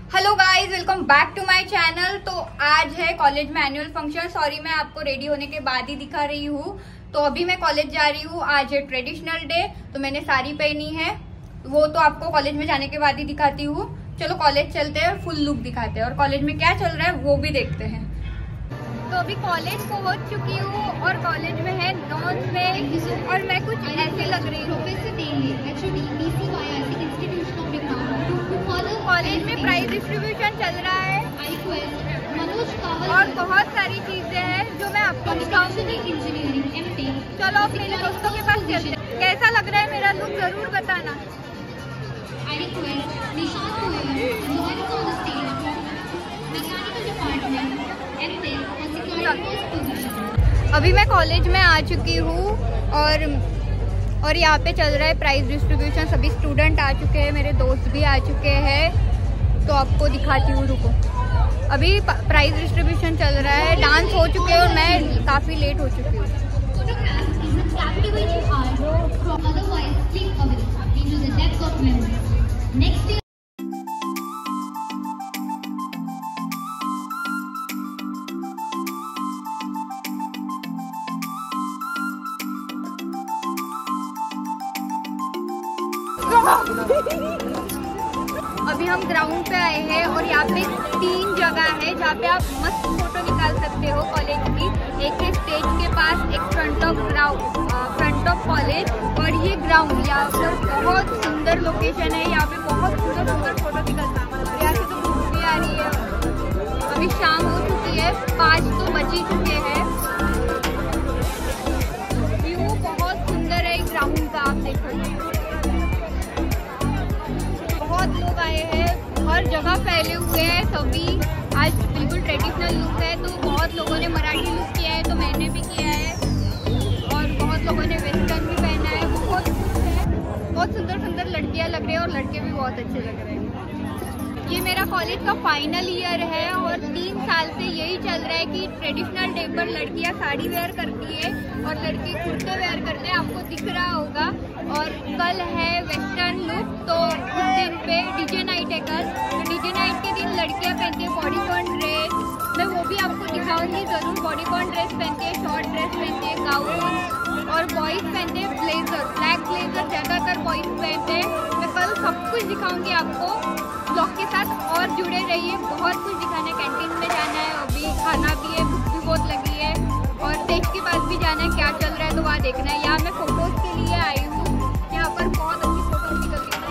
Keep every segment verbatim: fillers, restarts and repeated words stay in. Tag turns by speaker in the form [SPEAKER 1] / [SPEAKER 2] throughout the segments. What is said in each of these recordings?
[SPEAKER 1] Hello guys, welcome back to my channel. तो आज है कॉलेज में एनुअल फंक्शन। सॉरी, मैं आपको रेडी होने के बाद ही दिखा रही हूँ। तो अभी मैं कॉलेज जा रही हूँ। आज है ट्रेडिशनल डे, तो मैंने साड़ी पहनी है। वो तो आपको कॉलेज में जाने के बाद ही दिखाती हूँ। चलो कॉलेज चलते हैं, फुल लुक दिखाते हैं और कॉलेज में क्या चल रहा है वो भी देखते हैं। तो अभी कॉलेज पहुँच चुकी हूँ और कॉलेज में है नॉन वेज और मैं कुछ ऐसे लग रही हूँ। कॉलेज में प्राइज डिस्ट्रीब्यूशन चल रहा है और बहुत सारी चीजें हैं जो मैं आपको दिखाऊंगी। चलो आप मेरे दोस्तों के पास चलते हैं। कैसा लग रहा है मेरा लुक जरूर बताना। अभी मैं कॉलेज में आ चुकी हूँ और और यहाँ पे चल रहा है प्राइज डिस्ट्रीब्यूशन। सभी स्टूडेंट आ चुके हैं, मेरे दोस्त भी आ चुके हैं। तो आपको दिखाती हूँ, रुको। अभी प्राइज डिस्ट्रीब्यूशन चल रहा है, डांस हो चुके हैं और मैं काफ़ी लेट हो चुकी हूँ। अभी हम ग्राउंड पे आए हैं और यहाँ पे तीन जगह है जहाँ पे आप मस्त फोटो निकाल सकते हो कॉलेज की। एक है स्टेज के पास, एक front of ground front of college और ये ग्राउंड। यहाँ पर बहुत सुंदर लोकेशन है। यहाँ पे बहुत सुंदर सुंदर फोटो निकलता है। यहाँ से तो धूप भी आ रही है। अभी शाम हो चुकी है, पाँच तो बज ही चुके हैं। व्यू बहुत सुंदर है ग्राउंड का, आप देखो। बहुत लोग आए हैं, हर जगह फैले हुए हैं सभी। आज बिल्कुल ट्रेडिशनल लुक है। तो बहुत लोगों ने मराठी लुक किया है, तो मैंने भी किया है और बहुत लोगों ने वेस्टर्न भी पहना है। बहुत कुछ है, बहुत सुंदर सुंदर लड़कियां लग रही है और लड़के भी बहुत अच्छे लग रहे हैं। ये मेरा कॉलेज का फाइनल ईयर है और तीन साल से यही चल रहा है कि ट्रेडिशनल डे पर लड़कियां साड़ी वेयर करती है और लड़के कुर्ते वेयर करते हैं। आपको दिख रहा होगा। और कल है वेस्टर्न लुक, तो उस दिन पे डीजे नाइट है कल। तो डीजे नाइट के दिन लड़कियां पहनती है बॉडीकॉन ड्रेस। मैं वो भी आपको दिखाऊंगी जरूर। बॉडीकॉन ड्रेस पहनते हैं, शॉर्ट ड्रेस पहनते हैं, गाउन। और बॉयज पहनते हैं ब्लेजर, ब्लैक ब्लेजर ज़्यादातर बॉयज पहनते हैं। मैं कल सब कुछ दिखाऊंगी आपको। ब्लॉग के साथ और जुड़े रहिए, बहुत कुछ दिखाना है। कैंटीन में जाना है, अभी खाना भी है, भूख भी बहुत लगी है और स्टेज के पास भी जाना है। क्या चल रहा है तो वहाँ देखना है। यहाँ मैं फोटोज के लिए आई हूँ। यहाँ पर बहुत अच्छी फोटोज निकलती है।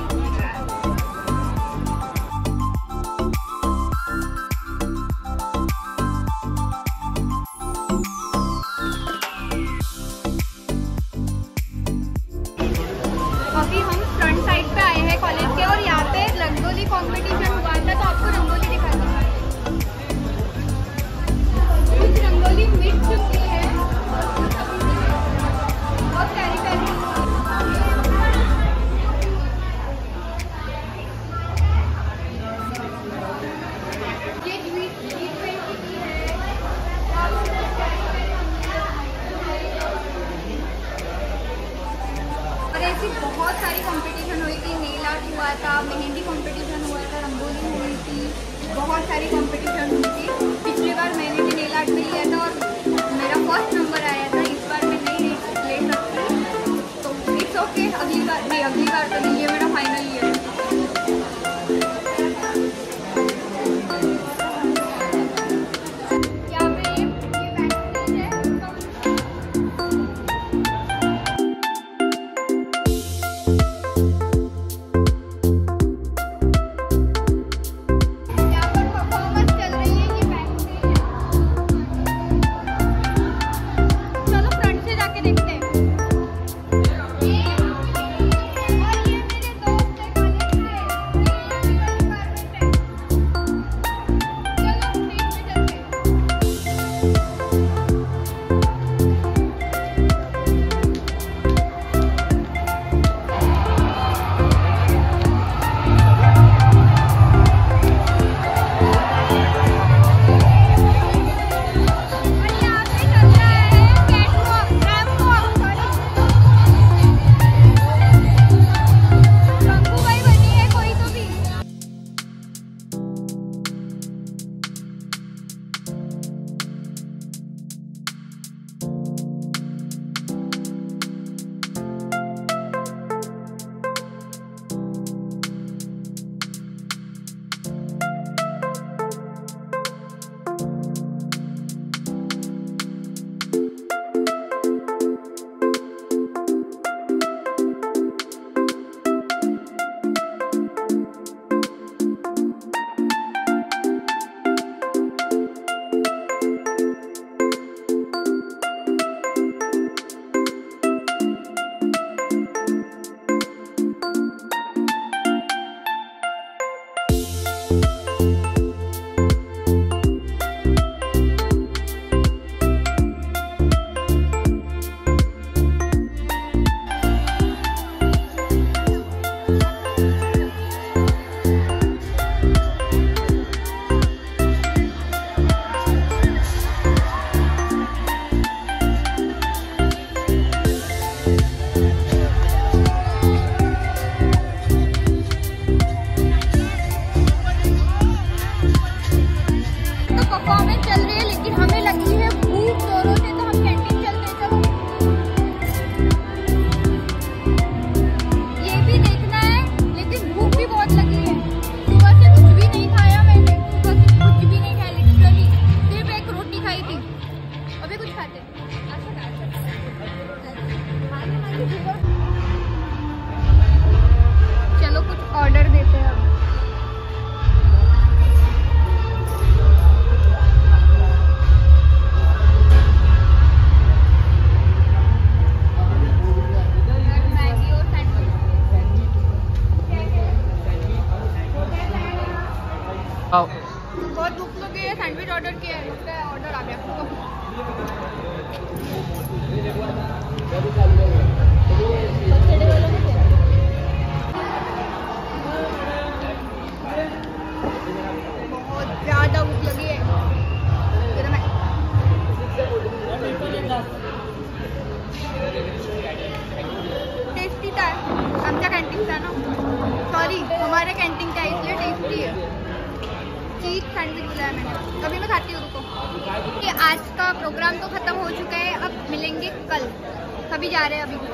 [SPEAKER 1] अभी हम फ्रंट साइड पे आए हैं कॉलेज के और यहाँ पे रंगोली कंपटीशन हुआ था। तो आपको रंगोली दिखाती हूँ। कुछ रंगोली मिट चुकी है, बहुत प्यारी प्यारी। ये जी ट्वेंटी की है और ऐसी बहुत सारी कंपटीशन हुई थी। नेल आर्ट हुआ था, मेहंदी कंपटीशन हुआ था, रंगोली हुई थी।
[SPEAKER 2] आओ।
[SPEAKER 1] बहुत भूख लगी है, सैंडविच ऑर्डर किया है, उसका ऑर्डर आ गया। बहुत ज़्यादा भूख लगी है। टेस्टी था आमच्या कॅन्टीनचा ना, सॉरी हमारे कैंटीन का, इसलिए टेस्टी है। चीज सैंडविच बुलाया मैंने, अभी मैं खाती हूँ, रुको। ये आज का प्रोग्राम तो खत्म हो चुका है, अब मिलेंगे कल। सभी जा रहे हैं अभी।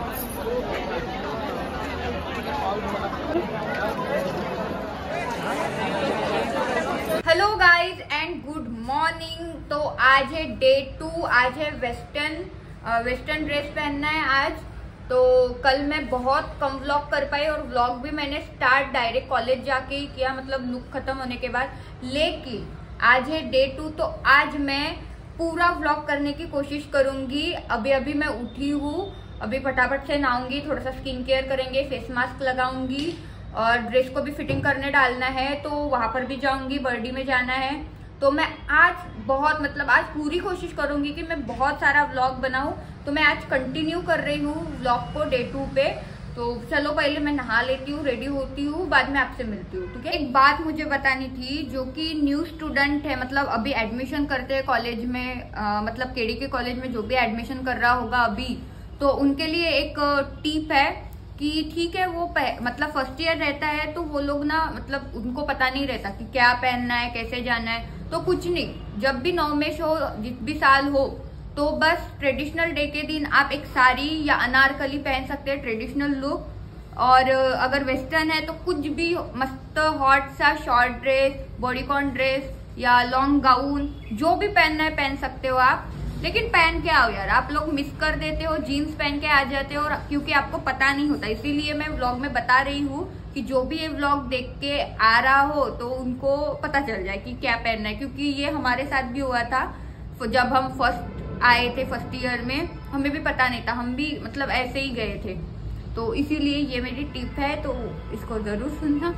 [SPEAKER 1] Hello guys and good morning. तो आज है डे टू, आज है वेस्टर्न वेस्टर्न ड्रेस पहनना है आज। तो कल मैं बहुत कम व्लॉग कर पाई और व्लॉग भी मैंने स्टार्ट डायरेक्ट कॉलेज जाके ही किया, मतलब लुक खत्म होने के बाद। लेकिन आज है डे टू, तो आज मैं पूरा व्लॉग करने की कोशिश करूंगी। अभी अभी मैं उठी हूँ, अभी फटाफट से नहाऊंगी, थोड़ा सा स्किन केयर करेंगे, फेस मास्क लगाऊंगी और ड्रेस को भी फिटिंग करने डालना है, तो वहां पर भी जाऊंगी, बर्डी में जाना है। तो मैं आज बहुत मतलब आज पूरी कोशिश करूंगी कि मैं बहुत सारा व्लॉग बनाऊं। तो मैं आज कंटिन्यू कर रही हूँ व्लॉग को डे टू पे। तो चलो पहले मैं नहा लेती हूँ, रेडी होती हूँ, बाद में आपसे मिलती हूँ, ठीक है। एक बात मुझे बतानी थी, जो कि न्यू स्टूडेंट है, मतलब अभी एडमिशन करते हैं कॉलेज में, आ, मतलब केडी के कॉलेज में जो भी एडमिशन कर रहा होगा अभी, तो उनके लिए एक टिप है कि ठीक है वो मतलब फर्स्ट ईयर रहता है तो वो लोग ना मतलब उनको पता नहीं रहता कि क्या पहनना है, कैसे जाना है। तो कुछ नहीं, जब भी नौमेश हो, जिस भी साल हो, तो बस ट्रेडिशनल डे के दिन आप एक साड़ी या अनारकली पहन सकते हैं, ट्रेडिशनल लुक। और अगर वेस्टर्न है तो कुछ भी मस्त हॉट सा शॉर्ट ड्रेस, बॉडीकॉन ड्रेस या लॉन्ग गाउन, जो भी पहनना है पहन सकते हो आप। लेकिन पहन के आओ यार, आप लोग मिस कर देते हो, जीन्स पहन के आ जाते हो, और क्योंकि आपको पता नहीं होता, इसीलिए मैं व्लॉग में बता रही हूँ कि जो भी ये व्लॉग देख के आ रहा हो तो उनको पता चल जाए कि क्या पहनना है। क्योंकि ये हमारे साथ भी हुआ था, जब हम फर्स्ट आए थे फर्स्ट ईयर में, हमें भी पता नहीं था, हम भी मतलब ऐसे ही गए थे। तो इसीलिए ये मेरी टिप है, तो इसको जरूर सुनना।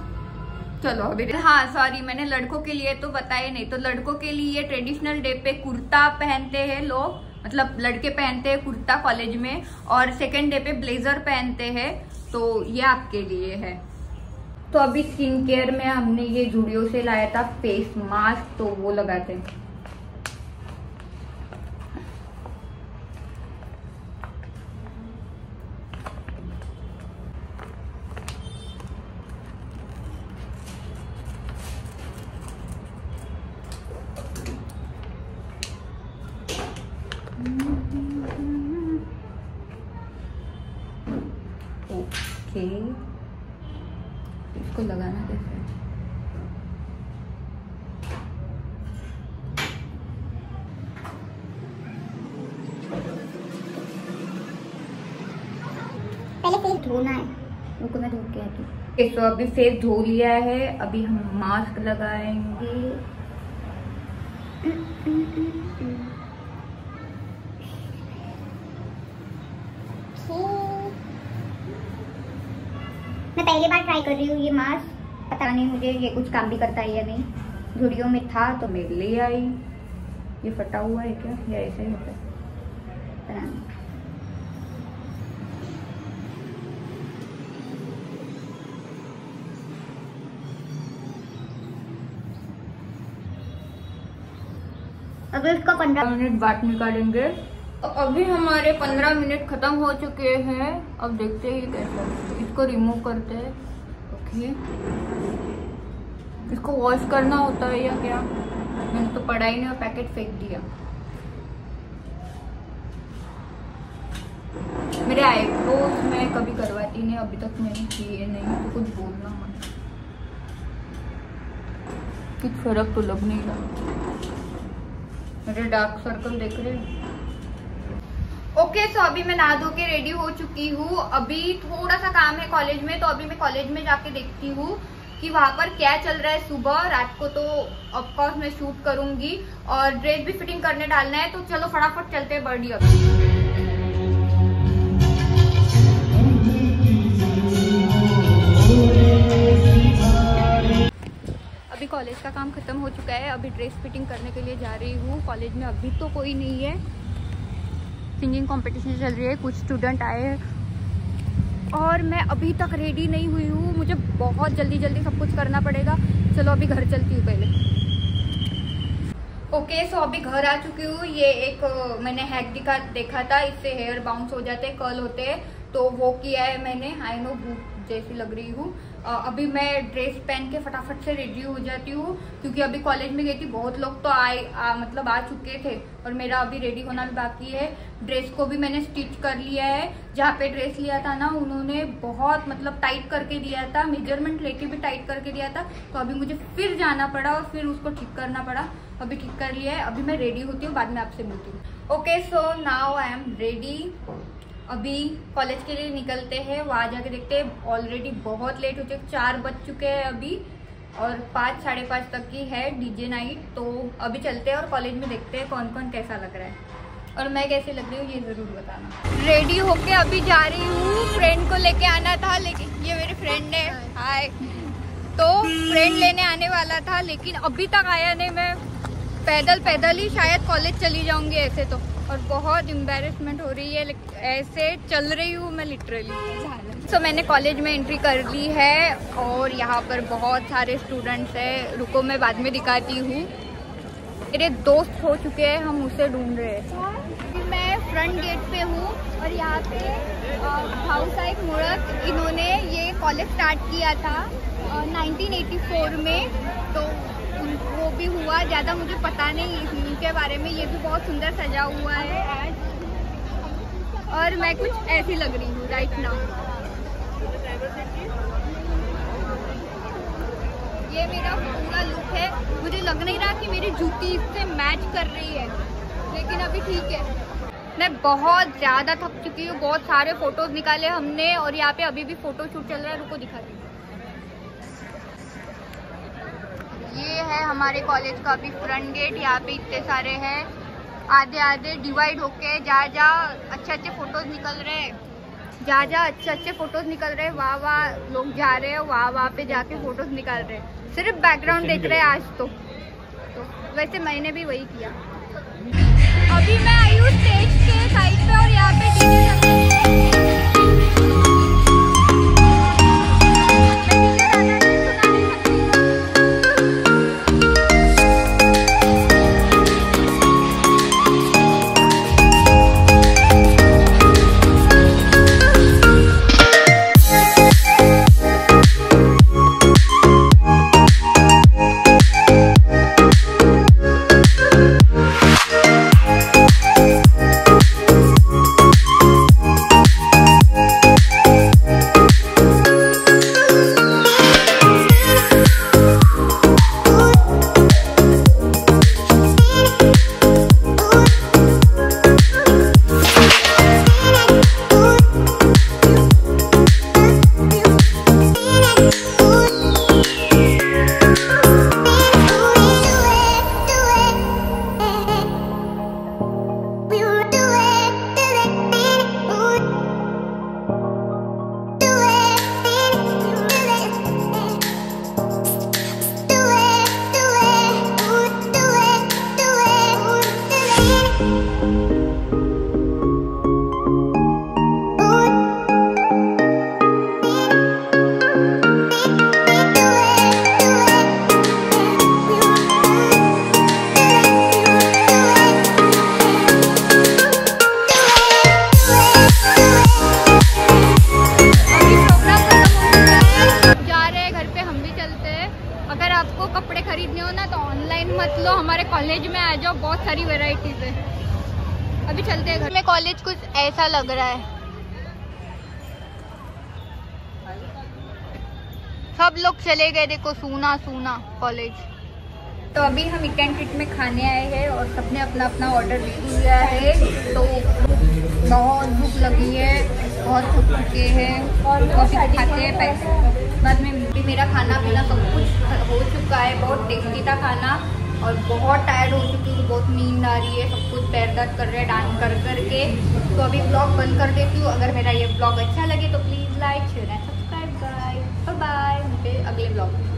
[SPEAKER 1] चलो अभी, हाँ सॉरी, मैंने लड़कों के लिए तो बताया नहीं। तो लड़कों के लिए ट्रेडिशनल डे पे कुर्ता पहनते हैं लोग, मतलब लड़के पहनते हैं कुर्ता कॉलेज में, और सेकेंड डे पे ब्लेजर पहनते हैं। तो ये आपके लिए है। तो अभी स्किन केयर में हमने ये जूडियो से लाया था फेस मास्क, तो वो लगाते हैं। ओके, इसको लगाना कैसे?
[SPEAKER 3] पहले फेस धोना है, रुको मैं धो के आती हूँ।
[SPEAKER 1] तो अभी फेस धो लिया है, अभी हम मास्क लगाएंगे।
[SPEAKER 3] मैं पहली बार ट्राई कर रही हूँ ये मास्क, पता नहीं मुझे ये कुछ काम भी करता है या नहीं। वीडियो में था तो मैं ले आई।
[SPEAKER 1] ये फटा हुआ है क्या या ऐसा ही होता है?
[SPEAKER 3] पता नहीं। अभी इसको पंद्रह
[SPEAKER 1] मिनट बाद निकालेंगे। तो अभी हमारे पंद्रह मिनट खत्म हो चुके हैं। अब देखते हैं कैसा, इसको रिमूव करते हैं। ओके, इसको वॉश करना होता है या क्या? मैंने तो पढ़ा ही नहीं और पैकेट फेंक दिया। मेरे आईब्रोज मैं कभी करवाती नहीं, अभी तक मैंने किए नहीं, तो कुछ बोलना मत, कुछ फर्क तो लग नहीं रहा। मेरे डार्क सर्कल देख रहे हैं? ओके okay, तो अभी मैं नहा धो के रेडी हो चुकी हूँ। अभी थोड़ा सा काम है कॉलेज में, तो अभी मैं कॉलेज में जाके देखती हूँ कि वहां पर क्या चल रहा है। सुबह रात को तो ऑफकोर्स मैं शूट करूंगी और ड्रेस भी फिटिंग करने डालना है। तो चलो फटाफट चलते हैं बर्डी। अभी कॉलेज का काम ख़त्म हो चुका है, अभी ड्रेस फिटिंग करने के लिए जा रही हूँ। कॉलेज में अभी तो कोई नहीं है, सिंगिंग कंपटीशन चल रही है, कुछ स्टूडेंट आए हैं और मैं अभी तक रेडी नहीं हुई हूँ। मुझे बहुत जल्दी जल्दी सब कुछ करना पड़ेगा। चलो अभी घर चलती हूँ पहले। ओके okay, सो so अभी घर आ चुकी हूँ। ये एक मैंने हैक दिखा देखा था, इससे हेयर बाउंस हो जाते हैं, कर्ल होते हैं, तो वो किया है मैंने। आई नो भूत जैसी लग रही हूँ। अभी मैं ड्रेस पहन के फटाफट से रेडी हो जाती हूँ, क्योंकि अभी कॉलेज में गई थी, बहुत लोग तो आए आ, मतलब आ चुके थे और मेरा अभी रेडी होना भी बाकी है। ड्रेस को भी मैंने स्टिच कर लिया है। जहाँ पे ड्रेस लिया था ना, उन्होंने बहुत मतलब टाइट करके दिया था, मेजरमेंट लेके भी टाइट करके दिया था, तो अभी मुझे फिर जाना पड़ा और फिर उसको ठीक करना पड़ा। अभी ठीक कर लिया है, अभी मैं रेडी होती हूँ, बाद में आपसे मिलती हूँ। Okay so now I am ready. अभी कॉलेज के लिए निकलते हैं, वहाँ जाके देखते हैं। ऑलरेडी बहुत लेट हो चुके, चार बज चुके हैं अभी और पाँच साढ़े पाँच तक की है डीजे नाइट। तो अभी चलते हैं और कॉलेज में देखते हैं कौन कौन कैसा लग रहा है और मैं कैसे लग रही हूँ, ये ज़रूर बताना। रेडी होके अभी जा रही हूँ, फ्रेंड को लेके आना था, लेकिन ये मेरे फ्रेंड है। हाय। तो फ्रेंड लेने आने वाला था, लेकिन अभी तक आया नहीं। मैं पैदल पैदल ही शायद कॉलेज चली जाऊंगी ऐसे तो, और बहुत एम्बैरेसमेंट हो रही है, ऐसे चल रही हूँ मैं लिटरली। सो so, मैंने कॉलेज में एंट्री कर ली है और यहाँ पर बहुत सारे स्टूडेंट्स हैं। रुको मैं बाद में दिखाती हूँ। मेरे दोस्त हो चुके हैं, हम उसे ढूंढ रहे हैं। मैं फ्रंट गेट पे हूँ और यहाँ पे भाऊसाहेब मुड़क, इन्होंने ये कॉलेज स्टार्ट किया था नाइनटीन एटी फोर में, तो वो भी हुआ। ज़्यादा मुझे पता नहीं इनके बारे में। ये भी बहुत सुंदर सजा हुआ है आज, और मैं कुछ ऐसी लग रही हूँ राइट नाउ। ये मेरा पूरा लुक है। मुझे लग नहीं रहा कि मेरी जूती इससे मैच कर रही है, लेकिन अभी ठीक है। मैं बहुत ज़्यादा थक चुकी हूँ। बहुत सारे फोटोज निकाले हमने और यहाँ पे अभी भी फोटो शूट चल रहा है। रुको दिखाती हूँ। ये है हमारे कॉलेज का अभी फ्रंट गेट। यहाँ पे इतने सारे हैं, आधे आधे डिवाइड होके जा जा अच्छे अच्छे फोटोज निकल रहे हैं, जा जा अच्छे अच्छे फोटोज निकल रहे हैं। वहाँ वहाँ लोग जा रहे हैं, वहाँ वहाँ पे जाके फोटोज निकाल रहे हैं, सिर्फ बैकग्राउंड देख रहे हैं आज तो। तो वैसे मैंने भी वही किया। अभी मैं आई हूँ स्टेज के साइड पे और यहाँ पे डीजे चल रहा है। कॉलेज में आ जाओ, बहुत सारी वैरायटीज है। अभी चलते हैं घर में। कॉलेज कुछ ऐसा लग रहा है, सब लोग चले गए, देखो सूना सूना कॉलेज। तो अभी हम इट एंड ट्रीट में खाने आए हैं और सबने अपना अपना ऑर्डर दे दिया है। तो बहुत भूख लगी है, बहुत थक चुके हैं और अभी खाते हैं पैसे बाद में। भी मेरा खाना पीना सब कुछ हो चुका है, बहुत टेस्टी था खाना और बहुत टायर्ड हो चुकी हूँ, बहुत नींद आ रही है, सब कुछ पैर दर्द कर रहे हैं डांस कर करके। तो अभी ब्लॉग बंद कर देती हूँ। अगर मेरा ये ब्लॉग अच्छा लगे तो please like share and subscribe guys. Bye bye, मिलते हैं अगले ब्लॉग में।